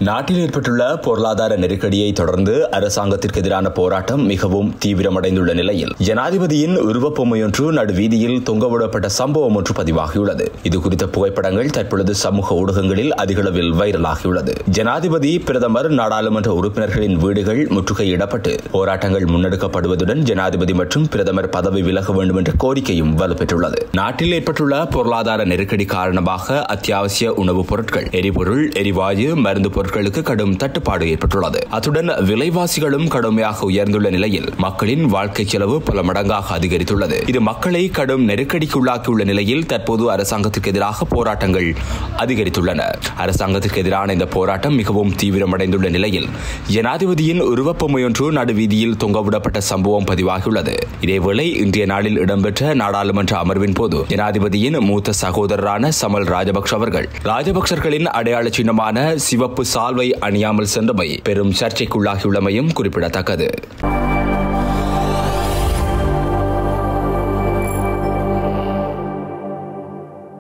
நாட்டில் ஏற்பட்டுள்ள பொருளாதார நெருக்கடியை தொடர்ந்து அரசாங்கத்திற்கு எதிரான போராட்டம் மிகவும் தீவிரமடைந்துள்ள நிலையில் ஜனாதிபதியின் உருவப்பொம்மையொன்று நடுவீதியில் தொங்கவிடப்பட்ட சம்பவம் ஒன்று பதிவாகியுள்ளது. இதுகுறித்த புகைப்படங்கள் தற்பொழுது சமூக ஊடகங்களில் அதிகளவில் வைரலாகியுள்ளது. ஜனாதிபதி, பிரதமர், நாடாளுமன்ற உறுப்பினர்களின் வீடுகள் முற்றுகையிடப்பட்டு போராட்டங்கள் முன்னெடுக்கப்படுவதுடன் ஜனாதிபதி மற்றும் பிரதமர் பதவி விலக வேண்டும் என்ற கோரிக்கையும் வலுப்பெற்றுள்ளது. நாட்டில் ஏற்பட்டுள்ள பொருளாதார நெருக்கடி காரணமாக அத்தியாவசிய உணவுப் பொருட்கள், எரிபொருள், எரிவாயு, மருந்து பொருட்களுக்கு கடும் தட்டுப்பாடு ஏற்பட்டுள்ளது. அத்துடன் விலைவாசிகளும் கடுமையாக உயர்ந்துள்ள நிலையில் மக்களின் வாழ்க்கை செலவு பல மடங்காக அதிகரித்துள்ளது. இது மக்களை கடும் நெருக்கடிக்கு உள்ளாக்கியுள்ள நிலையில் தற்போது அரசாங்கத்திற்கு எதிராக போராட்டங்கள் அதிகரித்துள்ளன. அரசாங்கத்திற்கு எதிரான இந்த போராட்டம் மிகவும் தீவிரமடைந்துள்ள நிலையில் ஜனாதிபதியின் உருவப்பொம்மையொன்று நடுவீதியில் தொங்கவிடப்பட்ட சம்பவம் பதிவாகியுள்ளது. இதேவேளை இன்றைய நாளில் இடம்பெற்ற நாடாளுமன்ற அமர்வின் போது ஜனாதிபதியின் மூத்த சகோதரரான சமல் ராஜபக்ஷ அவர்கள் ராஜபக்சர்களின் அடையாள சின்னமான சிவப்பு சால்வை அணியாமல் சென்றமை பெரும் சர்ச்சைக்குள்ளாகியுள்ளமையும் குறிப்பிடத்தக்கது.